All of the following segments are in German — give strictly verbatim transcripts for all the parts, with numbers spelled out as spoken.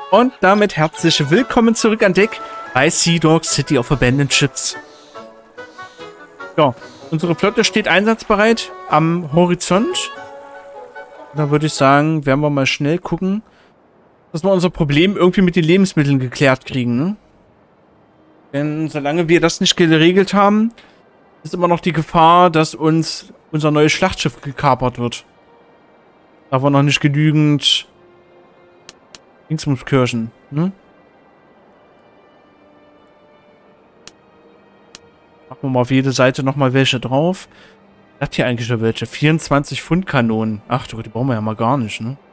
Und damit herzlich willkommen zurück an Deck bei Sea Dogs City of Abandoned Ships. Ja, unsere Flotte steht einsatzbereit am Horizont. Da würde ich sagen, werden wir mal schnell gucken, dass wir unser Problem irgendwie mit den Lebensmitteln geklärt kriegen, ne? Denn solange wir das nicht geregelt haben, ist immer noch die Gefahr, dass uns unser neues Schlachtschiff gekapert wird. Da wir noch nicht genügend Dingsbumskirchen, ne? Machen wir mal auf jede Seite nochmal welche drauf. Hat hier eigentlich noch welche? vierundzwanzig Pfund Kanonen. Ach du Gott, die brauchen wir ja mal gar nicht, ne?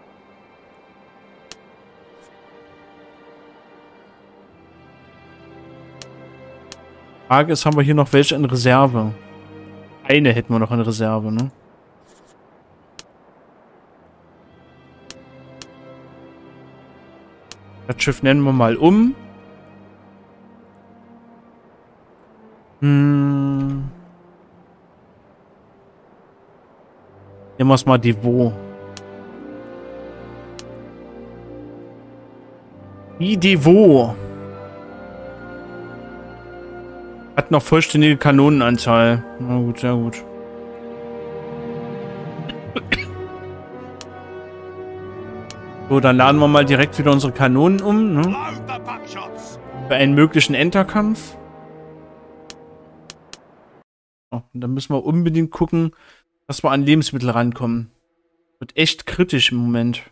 Frage ist, haben wir hier noch welche in Reserve? Eine hätten wir noch in Reserve, ne? Das Schiff nennen wir mal um. Hm. Nehmen wir es mal Devot. Die Devot. Hat noch vollständige Kanonenanzahl. Na gut, sehr gut. So, dann laden wir mal direkt wieder unsere Kanonen um, ne? Für einen möglichen Enterkampf. Oh, und dann müssen wir unbedingt gucken, dass wir an Lebensmittel rankommen. Wird echt kritisch im Moment.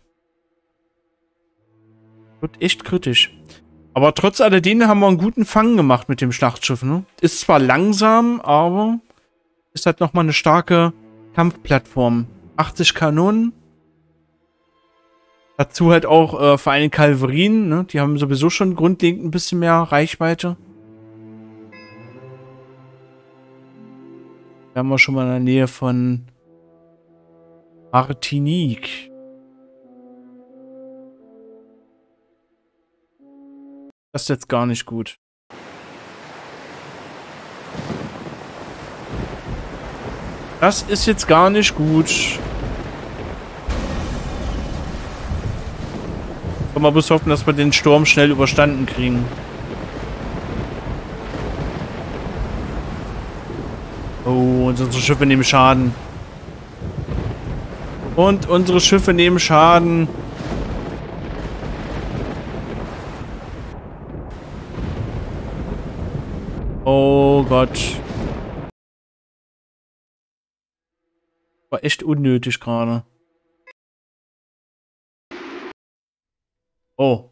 Wird echt kritisch. Aber trotz alledem haben wir einen guten Fang gemacht mit dem Schlachtschiff, ne? Ist zwar langsam, aber ist halt nochmal eine starke Kampfplattform. achtzig Kanonen. Dazu halt auch äh, für eine Kavallerien, ne? Die haben sowieso schon grundlegend ein bisschen mehr Reichweite. Da haben wir schon mal in der Nähe von Martinique. Das ist jetzt gar nicht gut. Das ist jetzt gar nicht gut. Kann man bloß hoffen, dass wir den Sturm schnell überstanden kriegen. Oh, unsere Schiffe nehmen Schaden. Und unsere Schiffe nehmen Schaden. Oh Gott. War echt unnötig gerade. Oh.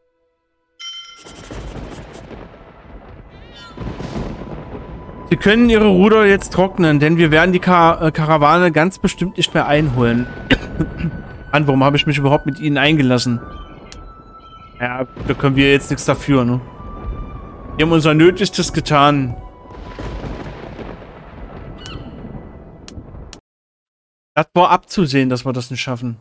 Sie können ihre Ruder jetzt trocknen, denn wir werden die Kar äh, Karawane ganz bestimmt nicht mehr einholen. Mann, warum habe ich mich überhaupt mit ihnen eingelassen? Ja, da können wir jetzt nichts dafür, ne? Wir haben unser Nötigstes getan. Das war abzusehen, dass wir das nicht schaffen.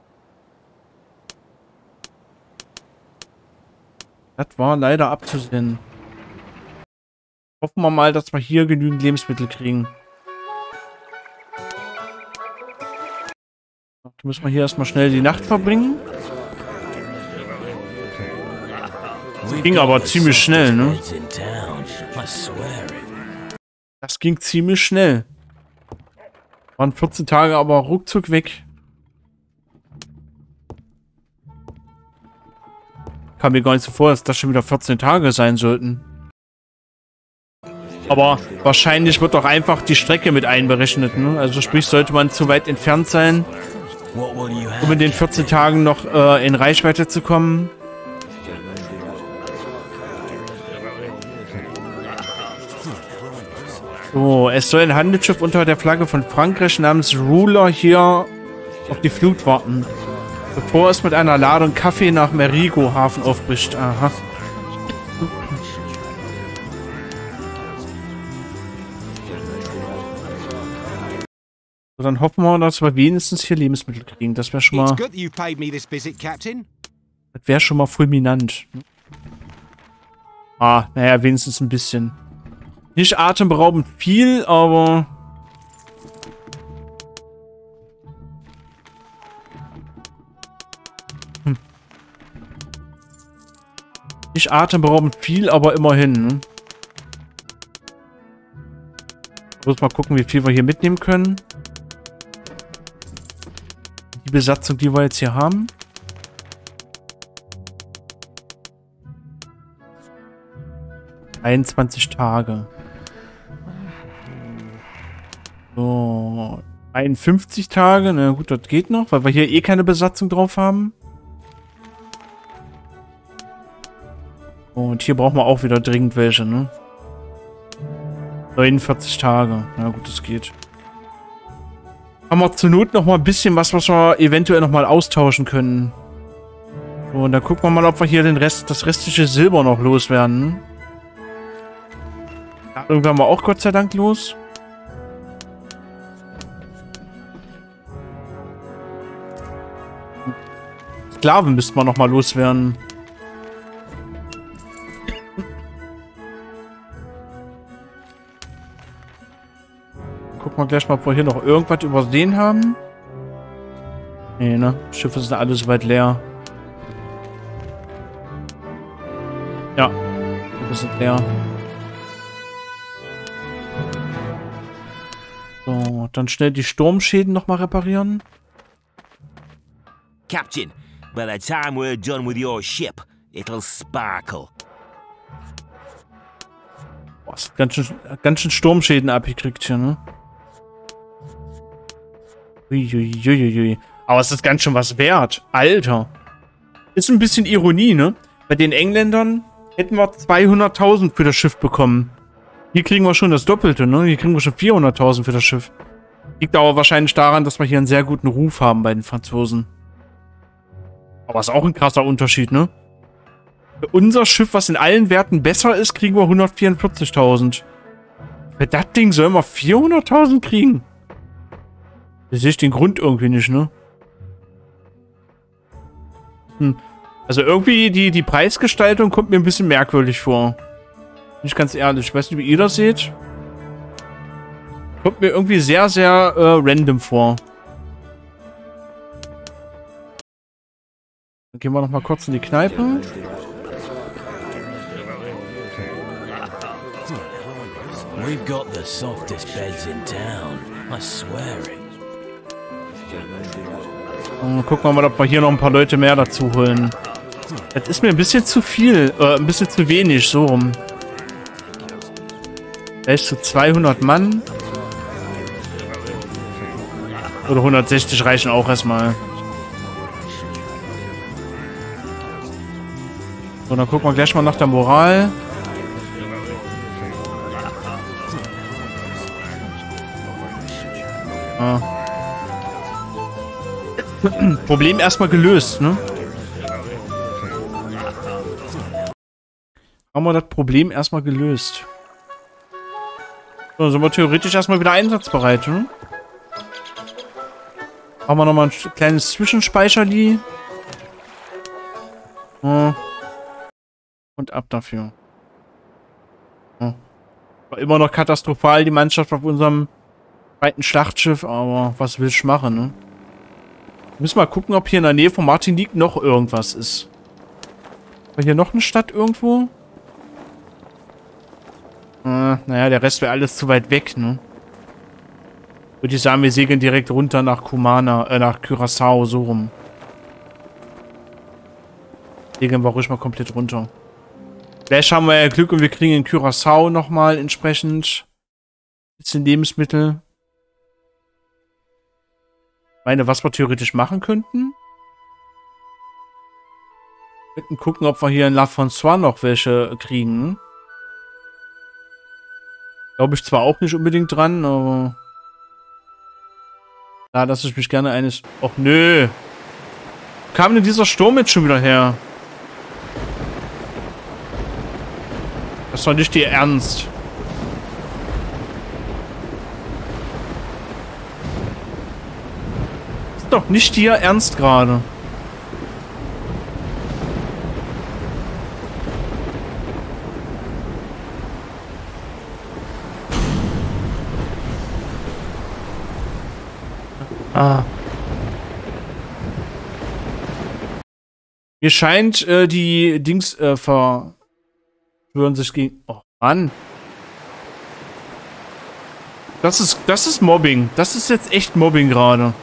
Das war leider abzusehen. Hoffen wir mal, dass wir hier genügend Lebensmittel kriegen. Da müssen wir hier erstmal schnell die Nacht verbringen. Das ging aber ziemlich schnell, ne? Das ging ziemlich schnell. Waren vierzehn Tage aber ruckzuck weg. Kam mir gar nicht so vor, dass das schon wieder vierzehn Tage sein sollten. Aber wahrscheinlich wird doch einfach die Strecke mit einberechnet, ne? Also sprich, sollte man zu weit entfernt sein, um in den vierzehn Tagen noch äh, in Reichweite zu kommen. So, es soll ein Handelsschiff unter der Flagge von Frankreich namens Ruler hier auf die Flut warten, bevor es mit einer Ladung Kaffee nach Merigo-Hafen aufbricht. Aha. So, dann hoffen wir, dass wir wenigstens hier Lebensmittel kriegen. Das wäre schon mal... Das wäre schon mal fulminant. Ah, naja, wenigstens ein bisschen. Nicht atemberaubend viel, aber... Hm. Nicht atemberaubend viel, aber immerhin. Ne? Muss mal gucken, wie viel wir hier mitnehmen können. Die Besatzung, die wir jetzt hier haben. einundzwanzig Tage. So. einundfünfzig Tage. Na gut, das geht noch, weil wir hier eh keine Besatzung drauf haben. Und hier brauchen wir auch wieder dringend welche, ne? neunundvierzig Tage. Na gut, das geht. Haben wir zur Not noch mal ein bisschen was, was wir eventuell noch mal austauschen können. So, und dann gucken wir mal, ob wir hier den Rest, das restliche Silber noch loswerden. Ne? Ja, irgendwann haben wir auch Gott sei Dank los. Sklaven müssten wir noch mal loswerden. Gucken wir gleich mal, ob wir hier noch irgendwas übersehen haben. Nee, ne? Schiffe sind alle soweit leer. Ja, Schiffe sind leer. So, dann schnell die Sturmschäden nochmal reparieren. Captain, by the time we're done with your ship, it'll sparkle. Boah, ist ganz schön, ganz schön Sturmschäden abgekriegt hier, ne? Uiuiuiui. Aber es ist ganz schön was wert. Alter. Ist ein bisschen Ironie, ne? Bei den Engländern hätten wir zweihunderttausend für das Schiff bekommen. Hier kriegen wir schon das Doppelte, ne? Hier kriegen wir schon vierhunderttausend für das Schiff. Liegt aber wahrscheinlich daran, dass wir hier einen sehr guten Ruf haben bei den Franzosen. Aber ist auch ein krasser Unterschied, ne? Für unser Schiff, was in allen Werten besser ist, kriegen wir hundertvierundvierzigtausend. Für das Ding sollen wir vierhunderttausend kriegen? Da sehe ich den Grund irgendwie nicht, ne? Hm. Also irgendwie die, die Preisgestaltung kommt mir ein bisschen merkwürdig vor. Nicht ganz ehrlich. Ich weiß nicht, wie ihr das seht. Kommt mir irgendwie sehr, sehr äh, random vor. Dann gehen wir noch mal kurz in die Kneipe. We've got the softest beds in town. I swear it. Und gucken wir mal, ob wir hier noch ein paar Leute mehr dazu holen. Das ist mir ein bisschen zu viel, äh, ein bisschen zu wenig, so rum. Vielleicht zu zweihundert Mann. Oder hundertsechzig reichen auch erstmal. So, dann gucken wir gleich mal nach der Moral. Ah. Problem erstmal gelöst, ne? Haben wir das Problem erstmal gelöst. So, sind wir theoretisch erstmal wieder einsatzbereit, ne? Haben wir nochmal ein kleines Zwischenspeicherli. Oh. Und ab dafür. Oh. War immer noch katastrophal, die Mannschaft auf unserem zweiten Schlachtschiff, aber was will ich machen, ne? Müssen wir mal gucken, ob hier in der Nähe von Martinique noch irgendwas ist. War hier noch eine Stadt irgendwo? Äh, naja, der Rest wäre alles zu weit weg, ne? Würde ich sagen, wir segeln direkt runter nach Kumana, äh, nach Curaçao, so rum. Segeln wir ruhig mal komplett runter. Vielleicht haben wir ja Glück und wir kriegen in Curaçao nochmal entsprechend ein bisschen Lebensmittel. Ich meine, was wir theoretisch machen könnten? Wir könnten gucken, ob wir hier in La Françoise noch welche kriegen. Glaube ich zwar auch nicht unbedingt dran, aber... Da lasse ich mich gerne eines... Och, nö! Wo kam denn dieser Sturm jetzt schon wieder her? Das ist doch nicht dir Ernst. Das ist doch nicht dir Ernst gerade. Ah. Mir scheint, äh, die Dings äh, verschwören sich gegen... Oh, Mann. Das ist, das ist Mobbing. Das ist jetzt echt Mobbing gerade.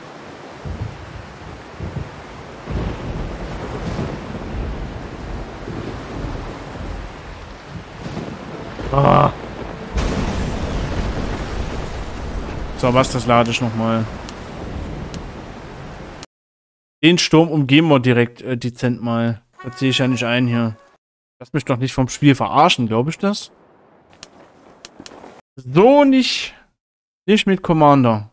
Ah. So, was, das lade ich nochmal. Den Sturm umgehen wir direkt äh, dezent mal. Das sehe ich ja nicht ein hier. Lass mich doch nicht vom Spiel verarschen, glaube ich das? So nicht. Nicht mit Commander.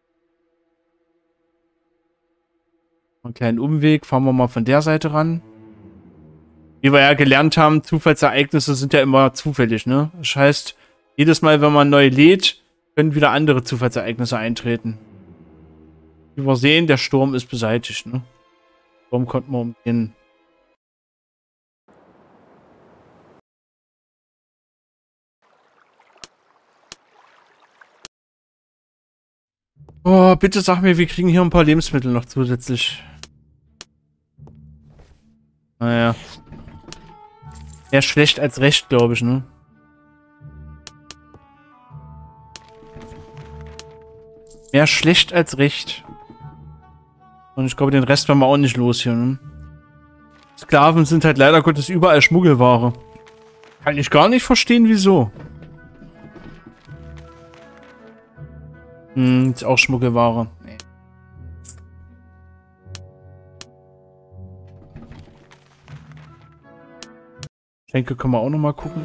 Einen kleinen Umweg. Fahren wir mal von der Seite ran. Wie wir ja gelernt haben, Zufallsereignisse sind ja immer zufällig, ne? Das heißt, jedes Mal, wenn man neu lädt, können wieder andere Zufallsereignisse eintreten. Wie wir sehen, der Sturm ist beseitigt, ne? Sturm konnten wir umgehen. Oh, bitte sag mir, wir kriegen hier ein paar Lebensmittel noch zusätzlich. Naja. Eher schlecht als recht, glaube ich, ne? Mehr schlecht als recht. Und ich glaube, den Rest werden wir auch nicht los hier, ne? Sklaven sind halt leider Gottes überall Schmuggelware. Kann ich gar nicht verstehen, wieso. Hm, ist auch Schmuggelware. Nee. Schenke können wir auch noch mal gucken.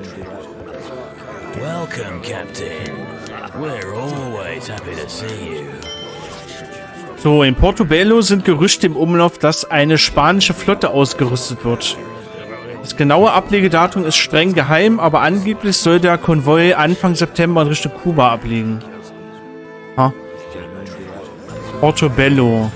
Welcome, Captain. We're always happy to see you. So, in Portobello sind Gerüchte im Umlauf, dass eine spanische Flotte ausgerüstet wird. Das genaue Ablegedatum ist streng geheim, aber angeblich soll der Konvoi Anfang September in Richtung Kuba ablegen. Ha. Portobello.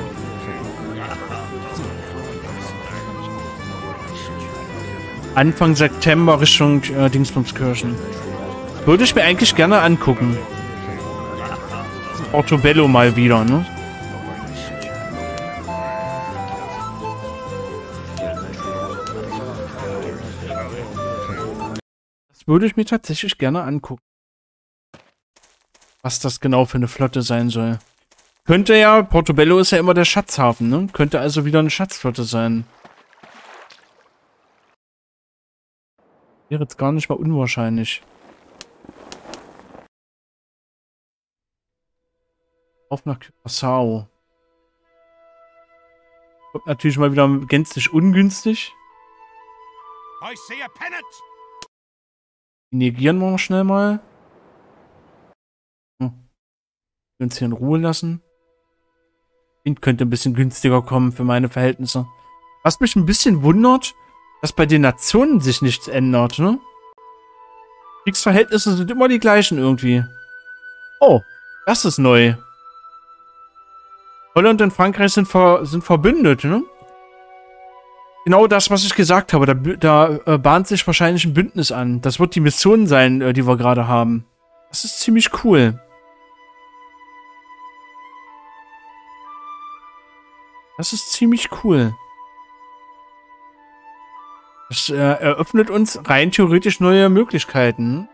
Anfang September Richtung äh, Dingsbumskirchen. Würde ich mir eigentlich gerne angucken. Portobello mal wieder, ne? Das würde ich mir tatsächlich gerne angucken. Was das genau für eine Flotte sein soll. Könnte ja, Portobello ist ja immer der Schatzhafen, ne? Könnte also wieder eine Schatzflotte sein. Wäre jetzt gar nicht mal unwahrscheinlich. Auf nach Curaçao. Kommt natürlich mal wieder gänzlich ungünstig. Die negieren wir noch schnell mal. Hm. Wir uns hier in Ruhe lassen. Wind könnte ein bisschen günstiger kommen für meine Verhältnisse. Was mich ein bisschen wundert, dass bei den Nationen sich nichts ändert, ne? Kriegsverhältnisse sind immer die gleichen irgendwie. Oh, das ist neu. Holland und Frankreich sind, ver sind verbündet, ne? Genau das, was ich gesagt habe. Da, da äh, bahnt sich wahrscheinlich ein Bündnis an. Das wird die Mission sein, äh, die wir gerade haben. Das ist ziemlich cool. Das ist ziemlich cool. Das äh, eröffnet uns rein theoretisch neue Möglichkeiten.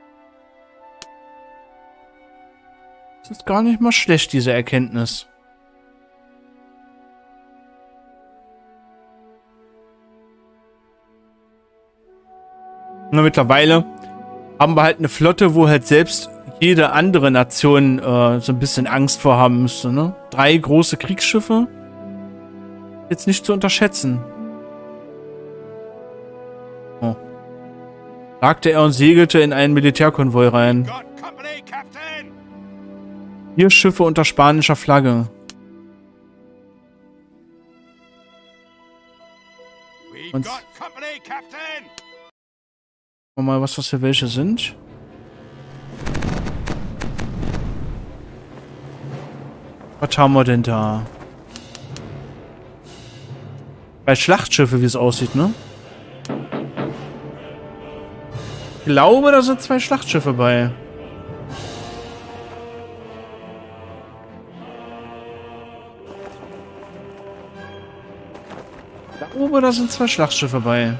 Das ist gar nicht mal schlecht, diese Erkenntnis. Na, mittlerweile haben wir halt eine Flotte, wo halt selbst jede andere Nation äh, so ein bisschen Angst vor haben müsste, ne? Drei große Kriegsschiffe. Jetzt nicht zu unterschätzen. Oh. Sagte er und segelte in einen Militärkonvoi rein. Vier Schiffe unter spanischer Flagge. Und mal, was das für welche sind. Was haben wir denn da? Bei Schlachtschiffe, wie es aussieht, ne? Ich glaube, da sind zwei Schlachtschiffe bei. Ich glaube, glaube, da sind zwei Schlachtschiffe bei.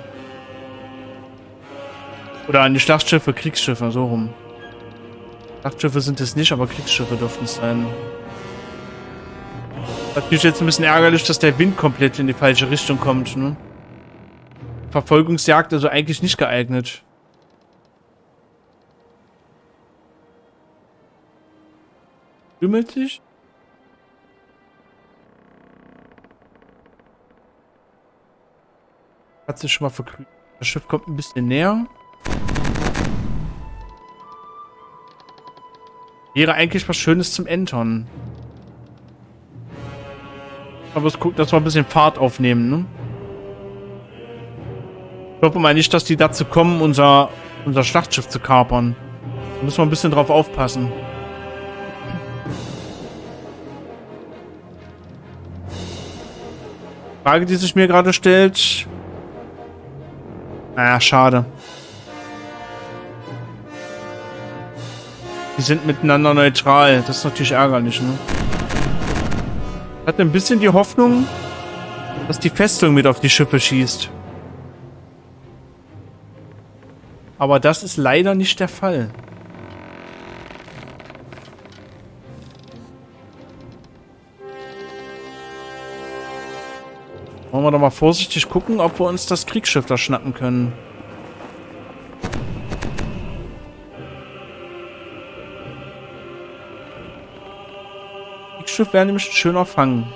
Oder die Schlachtschiffe, Kriegsschiffe, so rum. Schlachtschiffe sind es nicht, aber Kriegsschiffe dürften es sein. Natürlich jetzt ein bisschen ärgerlich, dass der Wind komplett in die falsche Richtung kommt, ne? Verfolgungsjagd also eigentlich nicht geeignet. Kümmelt sich? Hat sich schon mal vergrünt. Das Schiff kommt ein bisschen näher. Wäre eigentlich was Schönes zum Entern. Aber es guckt, dass wir ein bisschen Fahrt aufnehmen, ne? Ich hoffe mal nicht, dass die dazu kommen, unser, unser Schlachtschiff zu kapern. Da müssen wir ein bisschen drauf aufpassen. Frage, die sich mir gerade stellt. Ah, schade. Die sind miteinander neutral. Das ist natürlich ärgerlich, ne? Ich hatte ein bisschen die Hoffnung, dass die Festung mit auf die Schiffe schießt. Aber das ist leider nicht der Fall. Wollen wir doch mal vorsichtig gucken, ob wir uns das Kriegsschiff da schnappen können. Kriegsschiff wäre nämlich ein schöner Fang.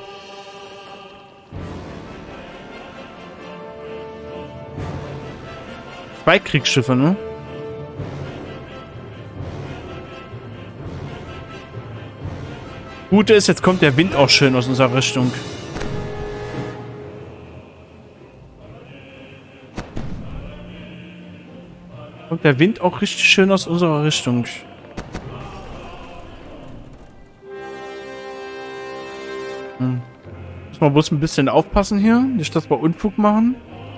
Zwei Kriegsschiffe, ne? Gute ist, jetzt kommt der Wind auch schön aus unserer Richtung. Kommt der Wind auch richtig schön aus unserer Richtung. Hm. Muss man bloß ein bisschen aufpassen hier, nicht, dass wir Unfug machen.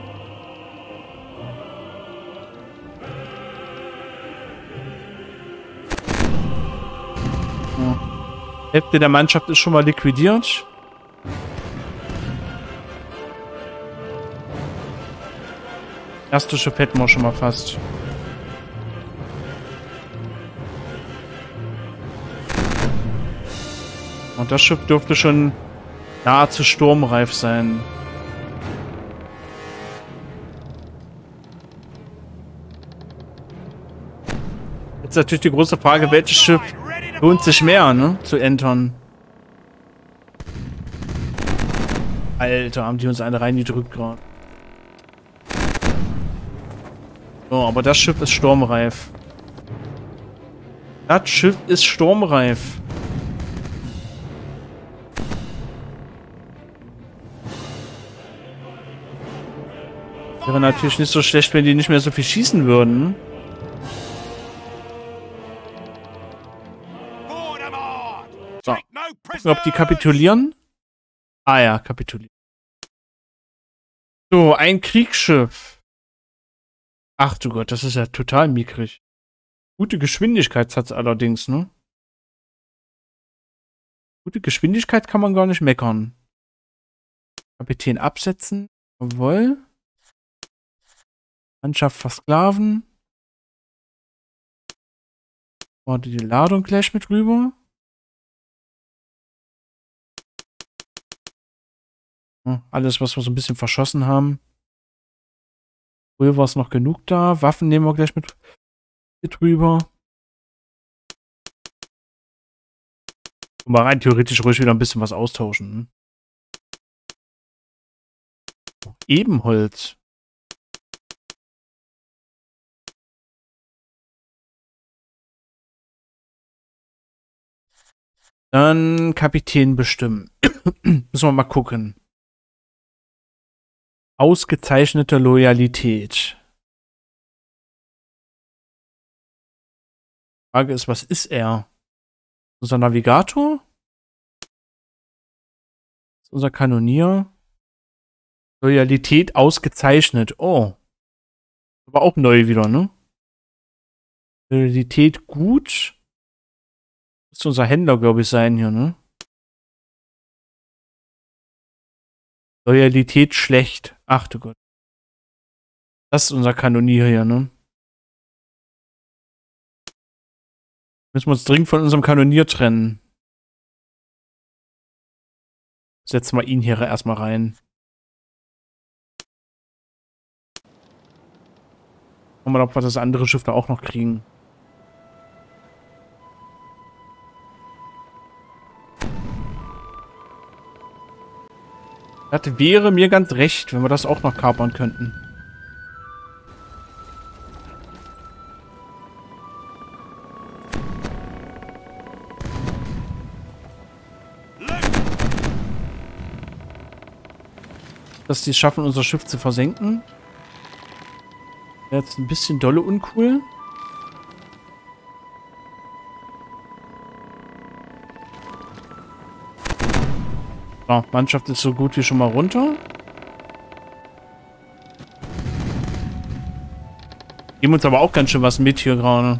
Hälfte der Mannschaft ist schon mal liquidiert. Erste Schiff hätten wir schon mal fast. Und das Schiff dürfte schon nahezu sturmreif sein. Jetzt natürlich die große Frage, welches Schiff lohnt sich mehr, ne? Zu entern. Alter, haben die uns eine reingedrückt gerade. So, aber das Schiff ist sturmreif. Das Schiff ist sturmreif. Wäre natürlich nicht so schlecht, wenn die nicht mehr so viel schießen würden. So. Gucken, ob die kapitulieren. Ah ja, kapitulieren. So, ein Kriegsschiff. Ach du Gott, das ist ja total mickrig. Gute Geschwindigkeit hat es allerdings, ne? Gute Geschwindigkeit kann man gar nicht meckern. Kapitän absetzen. Jawohl. Mannschaft versklaven. Warte, die Ladung gleich mit rüber. Alles, was wir so ein bisschen verschossen haben. Früher war es noch genug da. Waffen nehmen wir gleich mit, mit rüber. Und mal rein theoretisch ruhig wieder ein bisschen was austauschen. Ebenholz. Dann Kapitän bestimmen. Müssen wir mal gucken. Ausgezeichnete Loyalität. Die Frage ist, was ist er? Unser Navigator? Ist unser Kanonier? Loyalität ausgezeichnet. Oh. Aber auch neu wieder, ne? Loyalität gut. Müsste unser Händler, glaube ich, sein hier, ne? Loyalität schlecht. Ach du Gott. Das ist unser Kanonier hier, ne? Müssen wir uns dringend von unserem Kanonier trennen. Setzen wir ihn hier erstmal rein. Schauen wir mal, ob wir das andere Schiff da auch noch kriegen. Das wäre mir ganz recht, wenn wir das auch noch kapern könnten. Dass die es schaffen, unser Schiff zu versenken. Wäre jetzt ein bisschen dolle uncool. So, Mannschaft ist so gut wie schon mal runter. Geben uns aber auch ganz schön was mit hier gerade.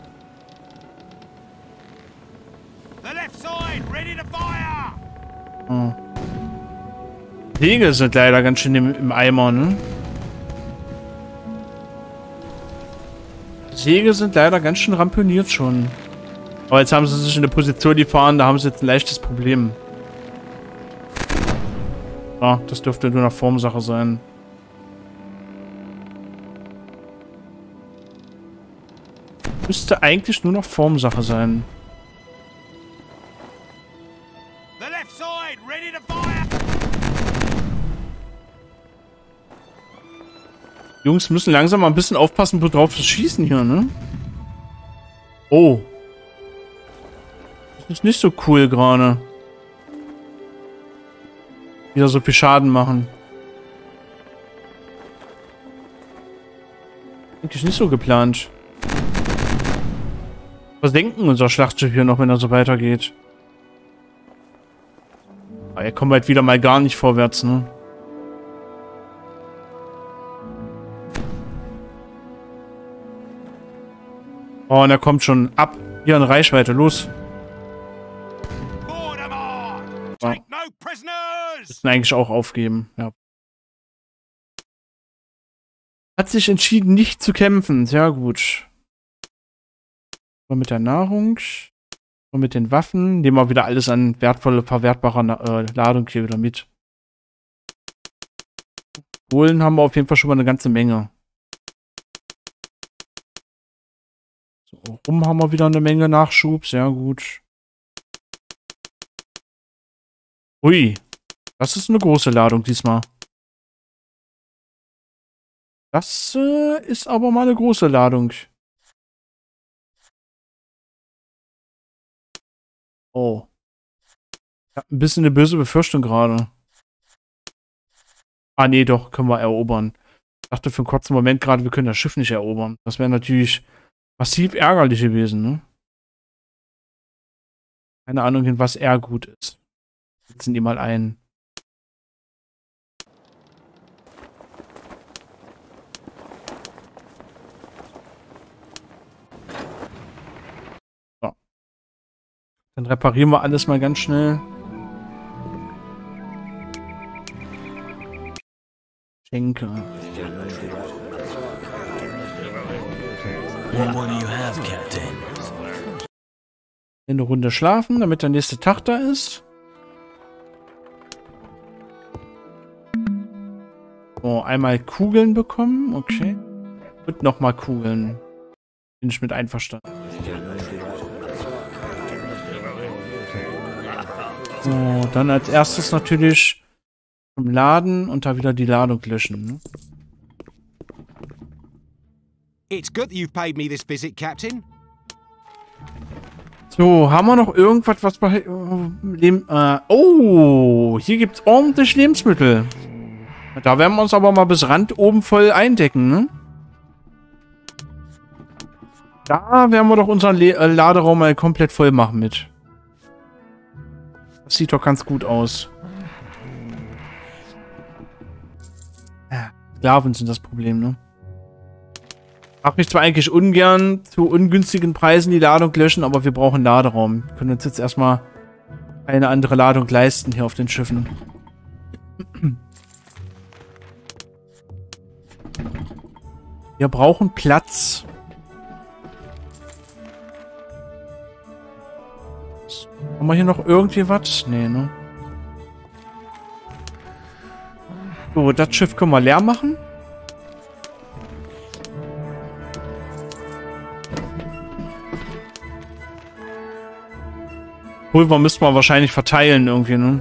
Oh. Wege sind leider ganz schön im, im Eimer, ne? Segel sind leider ganz schön ramponiert schon. Aber jetzt haben sie sich in eine Position gefahren, da haben sie jetzt ein leichtes Problem. Ja, das dürfte nur noch Formsache sein. Müsste eigentlich nur noch Formsache sein. Jungs müssen langsam mal ein bisschen aufpassen, worauf sie schießen hier, ne? Oh. Das ist nicht so cool gerade. Wieder so viel Schaden machen. Eigentlich nicht so geplant. Versenken unser Schlachtschiff hier noch, wenn er so weitergeht. Aber hier kommen wir halt wieder mal gar nicht vorwärts, ne? Oh, und er kommt schon ab. Hier in Reichweite, los. Ja. Müssen eigentlich auch aufgeben, ja. Hat sich entschieden, nicht zu kämpfen. Sehr gut. Und mit der Nahrung. Und mit den Waffen. Nehmen wir wieder alles an wertvolle, verwertbarer äh, Ladung hier wieder mit. Kohlen haben wir auf jeden Fall schon mal eine ganze Menge. So, rum haben wir wieder eine Menge Nachschub. Sehr gut. Ui. Das ist eine große Ladung diesmal. Das äh, ist aber mal eine große Ladung. Oh. Ich habe ein bisschen eine böse Befürchtung gerade. Ah, nee, doch, können wir erobern. Ich dachte für einen kurzen Moment gerade, wir können das Schiff nicht erobern. Das wäre natürlich massiv ärgerlich gewesen, ne? Keine Ahnung, in was er gut ist. Setzen die mal ein. So. Dann reparieren wir alles mal ganz schnell. Schenke. What do you have, Captain? Eine Runde schlafen, damit der nächste Tag da ist. So, einmal Kugeln bekommen, okay. Und nochmal Kugeln. Bin ich mit einverstanden. So, dann als erstes natürlich zum Laden und da wieder die Ladung löschen. Ne? It's good you've paid me this visit, Captain. So, haben wir noch irgendwas, was bei äh, Leben, äh, oh, hier gibt's ordentlich Lebensmittel. Da werden wir uns aber mal bis Rand oben voll eindecken, ne? Da werden wir doch unseren Le äh, Laderaum mal komplett voll machen mit. Das sieht doch ganz gut aus. Ja, Sklaven sind das Problem, ne? Mache ich zwar eigentlich ungern zu ungünstigen Preisen die Ladung löschen, aber wir brauchen Laderaum. Wir können uns jetzt erstmal eine andere Ladung leisten hier auf den Schiffen. Wir brauchen Platz. Haben wir hier noch irgendwie was? Nee, ne? So, das Schiff können wir leer machen. Pulver müssten wir wahrscheinlich verteilen irgendwie, ne?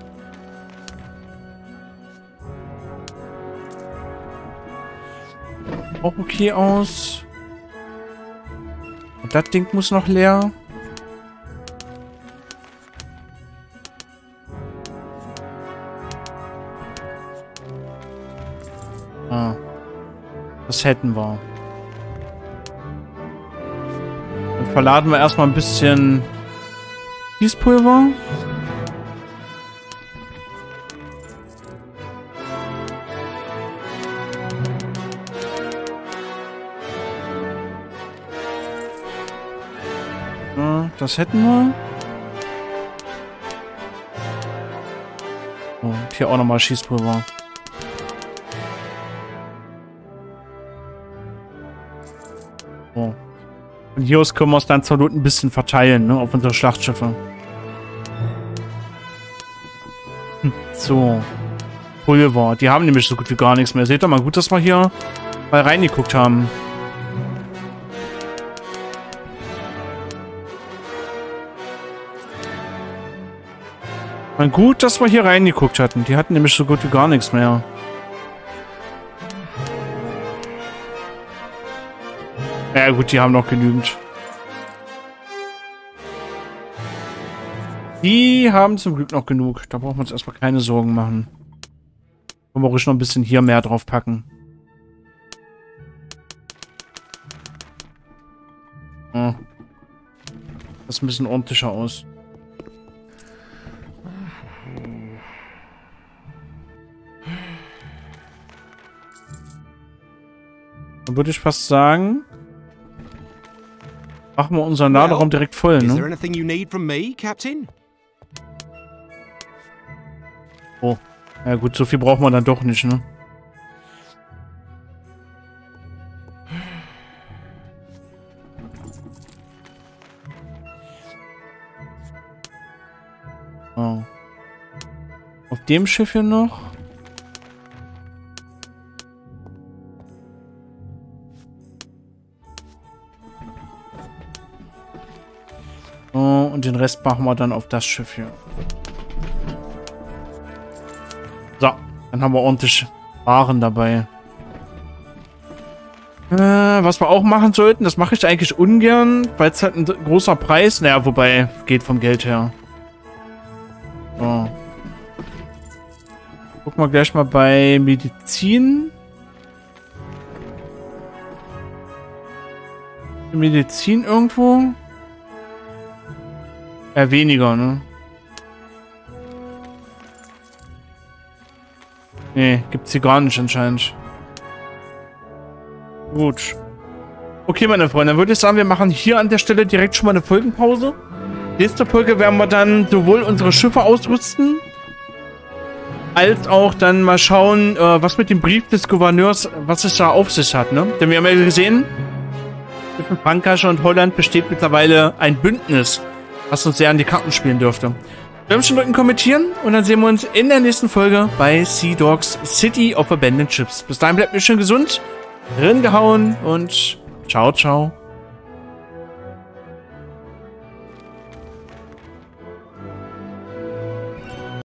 Auch okay aus. Und das Ding muss noch leer. Ah. Das hätten wir. Dann verladen wir erstmal ein bisschen Kiespulver. Ja, das hätten wir. Oh, und hier auch nochmal Schießpulver. Oh. Von hier aus können wir es dann zur Not ein bisschen verteilen, ne, auf unsere Schlachtschiffe. Hm, so. Pulver. Die haben nämlich so gut wie gar nichts mehr. Seht ihr mal, gut, dass wir hier mal reingeguckt haben. Mal gut, dass wir hier reingeguckt hatten. Die hatten nämlich so gut wie gar nichts mehr. Ja gut, die haben noch genügend. Die haben zum Glück noch genug. Da brauchen wir uns erstmal keine Sorgen machen. Können wir ruhig noch ein bisschen hier mehr drauf packen. Ja. Das sieht ein bisschen ordentlicher aus. Dann würde ich fast sagen, machen wir unseren Laderaum direkt voll, ne? Oh, ja gut, so viel brauchen wir dann doch nicht, ne? Oh. Auf dem Schiff hier noch. Oh, und den Rest machen wir dann auf das Schiff hier. So, dann haben wir ordentlich Waren dabei. Äh, was wir auch machen sollten, das mache ich eigentlich ungern, weil es halt ein großer Preis, naja, wobei, geht vom Geld her. So. Gucken wir gleich mal bei Medizin. Medizin irgendwo? Ja, weniger, ne? Nee, gibt's hier gar nicht anscheinend. Gut. Okay, meine Freunde, dann würde ich sagen, wir machen hier an der Stelle direkt schon mal eine Folgenpause. Nächste Folge werden wir dann sowohl unsere Schiffe ausrüsten, als auch dann mal schauen, äh, was mit dem Brief des Gouverneurs, was es da auf sich hat, ne? Denn wir haben ja gesehen, zwischen Frankreich und Holland besteht mittlerweile ein Bündnis, was uns sehr an die Karten spielen dürfte. Däumchen drücken, kommentieren und dann sehen wir uns in der nächsten Folge bei Sea Dogs City of Abandoned Ships. Bis dahin bleibt mir schön gesund, drin gehauen und ciao, ciao.